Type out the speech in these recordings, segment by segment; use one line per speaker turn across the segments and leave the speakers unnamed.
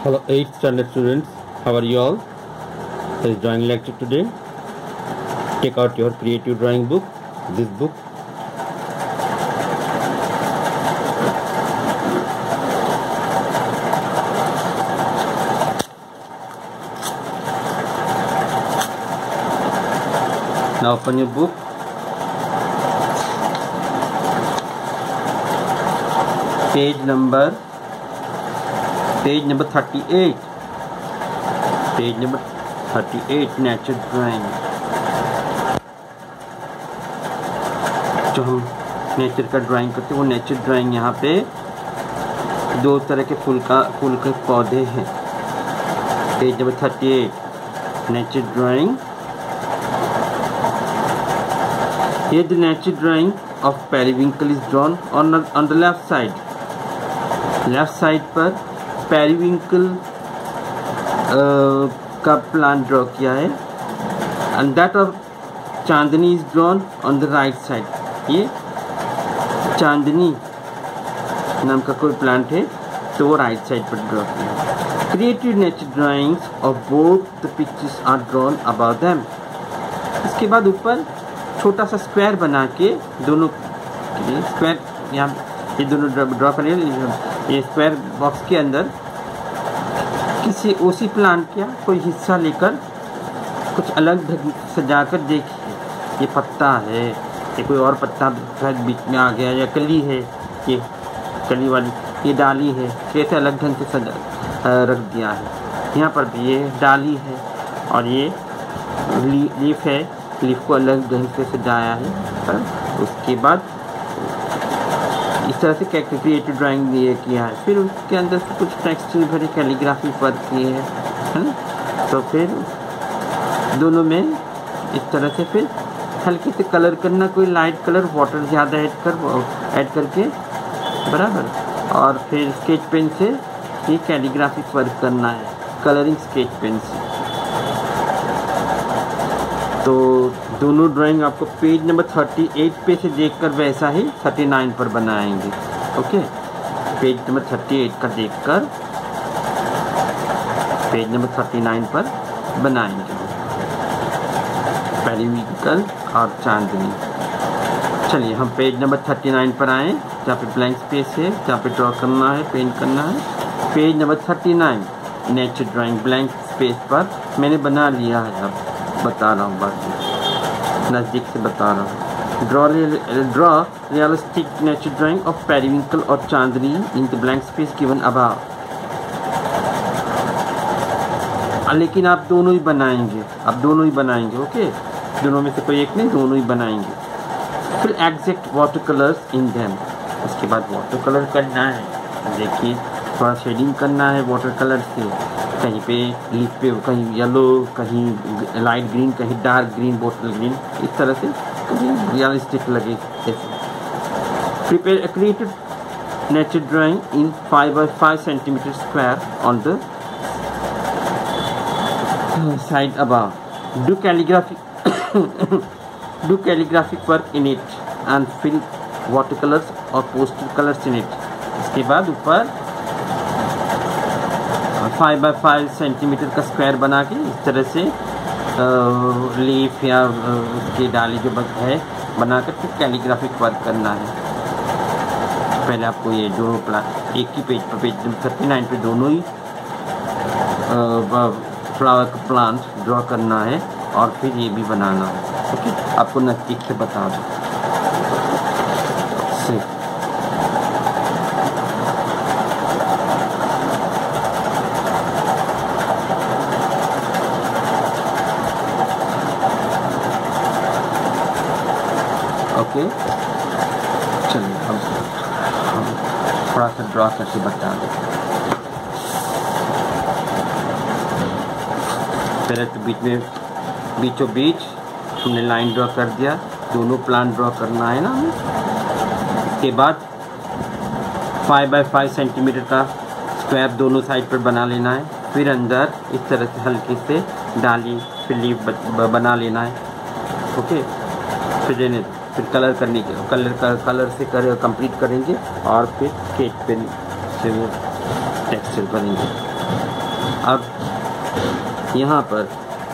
Hello 8th standard students, how are you all? There is drawing lecture today. Take out your creative drawing book, this book. Now open your book. Page number 38. Page number 38, nature drawing. जो हम nature का drawing करते हैं वो nature drawing. यहाँ पे दो तरह के फूल के पौधे हैं. Page number 38, nature drawing. Here the nature drawing of periwinkle is drawn on the left side. Left side पर periwinkle का प्लान ड्रॉ किया है. And that of Chandni is drawn on the right side. ये चांदनी नाम का कोई plant है तो वो राइट साइड पर ड्रॉ किया है. Creative nature drawings of both the pictures are drawn above them. इसके बाद ऊपर छोटा सा स्क्वायर बना के दोनों स्क्वायर यहाँ ये दोनों ड्रॉ करिए. ये स्क्वायर बॉक्स के अंदर किसी उसी प्लांट का कोई हिस्सा लेकर कुछ अलग सजाकर देखिए. ये पत्ता है, ये कोई और पत्ता बीच में आ गया, या कली है, ये कली वाली, ये डाली है, कैसे अलग ढंग से सजा रख दिया है. यहाँ पर भी ये डाली है और ये लीफ है, लीफ को अलग ढंग से सजाया है. उसके बाद इस तरह से क्रिएटिव ड्राइंग ये किया है. फिर उसके अंदर से कुछ टेक्स्ट भरी कैलीग्राफी वर्क किए हैं. तो फिर दोनों में इस तरह से फिर हल्के से कलर करना, कोई लाइट कलर वाटर ज़्यादा ऐड करके बराबर. और फिर स्केच पेन से ये कैलीग्राफी वर्क करना है, कलरिंग स्केच पेन से. तो दोनों ड्राइंग आपको पेज नंबर 38 पे से देखकर वैसा ही 39 पर बनाएंगे. ओके, पेज नंबर 38 का देखकर पेज नंबर 39 पर बनाएंगे पेरिविंकल और चांदनी. चलिए हम पेज नंबर 39 पर आए, जहाँ पे ब्लैंक स्पेस है, जहाँ पे ड्रॉ करना है, पेंट करना है. Page number 39 nature drawing, blank space पर मैंने बना लिया है. अब बता रहा हूँ, बाकी नज़दीक से बता रहा हूँ. Draw realistic nature drawing of periwinkle और chandni in the blank space given above. लेकिन आप दोनों ही बनाएंगे, ओके. दोनों में से कोई एक नहीं, दोनों ही बनाएंगे. फिर exact water colours in them. उसके बाद वाटर कलर करना है. देखिए थोड़ा शेडिंग करना है वाटर कलर से. कहीं पे लीफ पे कहीं येलो, कहीं लाइट ग्रीन, कहीं डार्क ग्रीन, बोटल ग्रीन, इस तरह से कहीं रियलिस्टिक लगे ऐसे. Prepare a creative nature drawing in 5 by 5 centimeter square on the side above. Do calligraphic work in it and fill watercolors or pastel colors in it. इसके बाद ऊपर 5 by 5 centimetre का स्क्वायर बना के इस तरह से लीफ या उसकी डाली जो है बनाकर फिर कैलीग्राफिक वर्क करना है. पहले आपको ये दोनों प्लांट एक ही पेज पर, पेज 39 पे दोनों ही फ्लावर का प्लांट ड्रॉ करना है और फिर ये भी बनाना है. ओके, आपको नज़दीक से बता दो. ओके, चलिए हम थोड़ा सा ड्रॉ करके बता दें. पहले तो बीचों बीच हमने लाइन ड्रॉ कर दिया. दोनों प्लांट ड्रॉ करना है ना. इसके बाद 5 by 5 सेंटीमीटर का स्क्वायर दोनों साइड पर बना लेना है. फिर अंदर इस तरह से हल्के से डाली फिर लीफ बना लेना है. ओके, फिर कलर करने के कलर से कंप्लीट करेंगे और फिर स्केच पेन से टेक्सचर करेंगे। अब यहाँ पर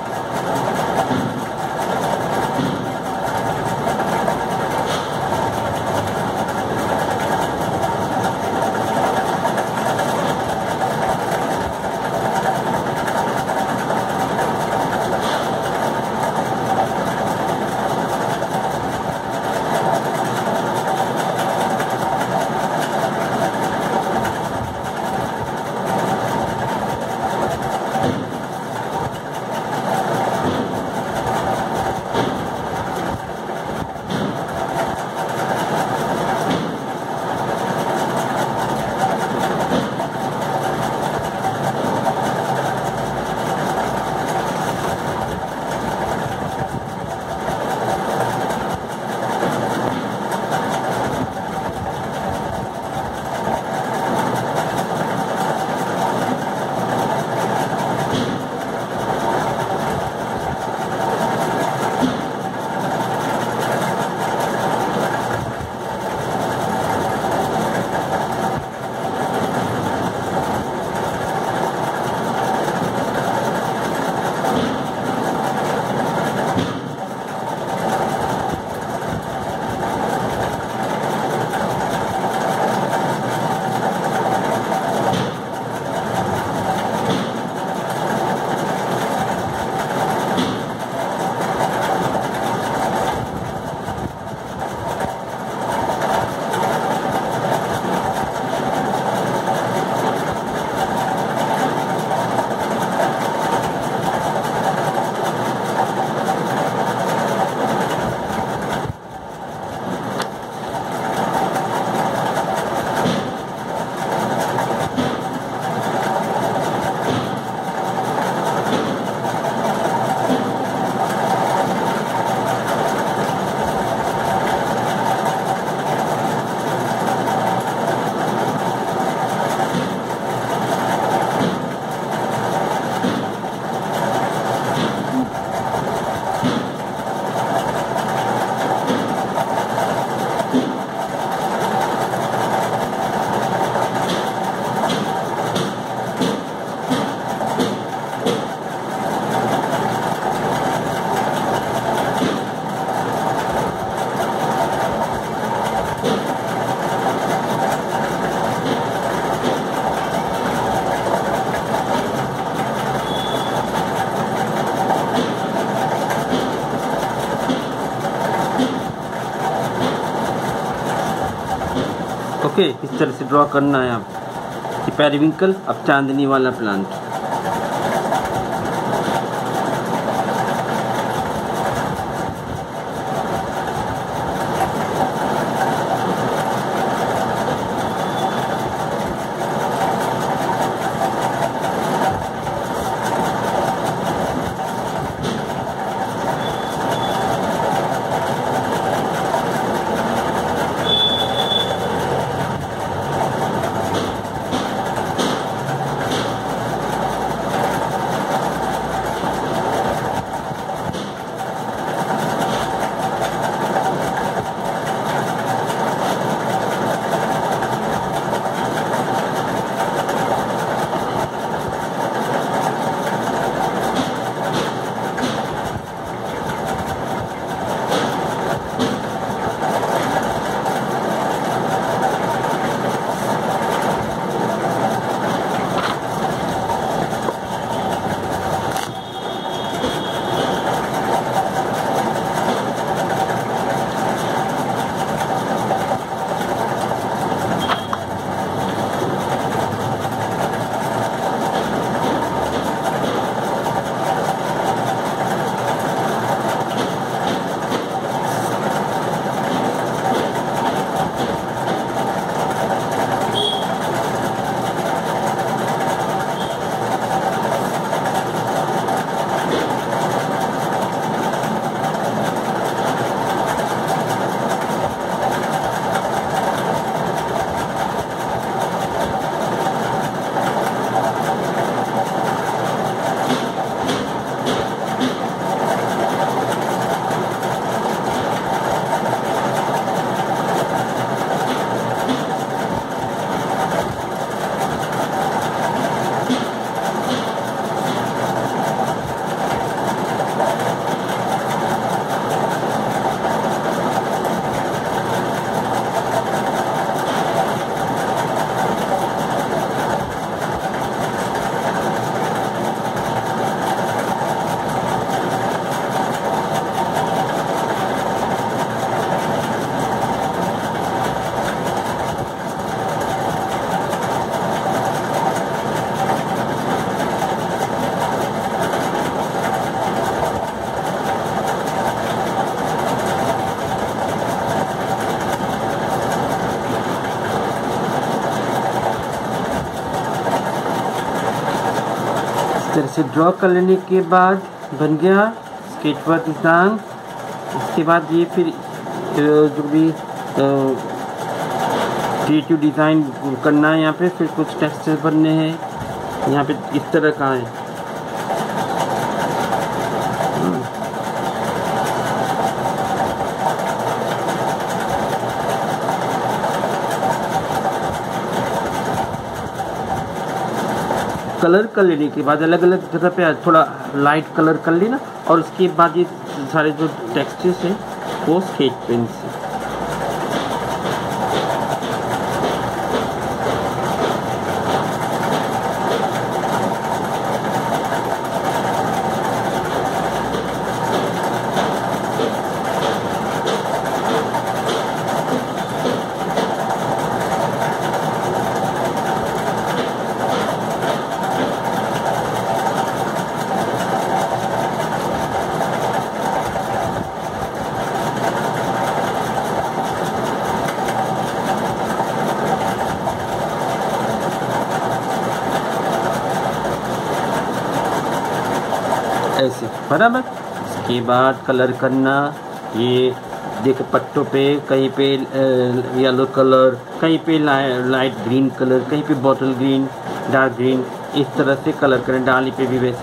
ओके, इस तरह से ड्रॉ करना है आप कि पेरिविंकल। अब चांदनी वाला प्लांट। तरह से ड्रॉ कर लेने के बाद बन गया स्केच वर्क डिज़ाइन। इसके बाद ये फिर जो भी क्रिएटिव डिज़ाइन करना है यहाँ पे, फिर कुछ टेक्सचर बनने हैं यहाँ पे इस तरह का है। कलर कर लेने के बाद अलग अलग जगह पे थोड़ा लाइट कलर कर लेना, और उसके बाद ये सारे जो टेक्सचर्स हैं वो स्केच पेन से ऐसे बराबर। इसके बाद कलर करना, ये देखो पट्टों पे कहीं पे येलो कलर, कहीं पे लाइट ग्रीन कलर, कहीं पे बॉटल ग्रीन, डार्क ग्रीन, इस तरह से कलर करें। डाली पे भी वैसे।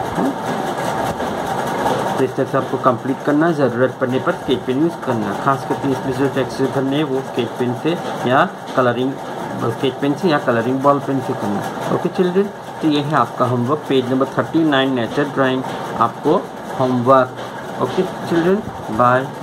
तो इस तरह से आपको कंप्लीट करना, ज़रूरत पड़ने पर स्केच पेन यूज़ करना। खास करके इसमें जो टेक्सचर करने हैं वो स्केच पेन से या कलरिंग स्केच पेन से या कलरिंग बॉल पेन से करना। ओके चिल्ड्रन, तो ये है आपका homework, page number 39 nature drawing आपको होमवर्क। Okay children, bye.